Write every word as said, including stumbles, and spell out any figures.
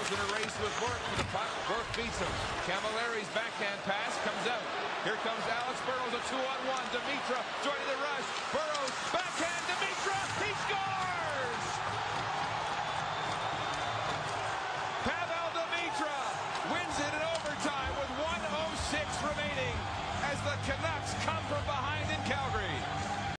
Burrows in a race with Burke for the puck. Burke beats him. Camilleri's backhand pass comes out. Here comes Alex Burrows, a two-on-one. Demitra joining the rush. Burrows, backhand, Demitra, he scores! Pavol Demitra wins it in overtime with one oh six remaining as the Canucks come from behind in Calgary.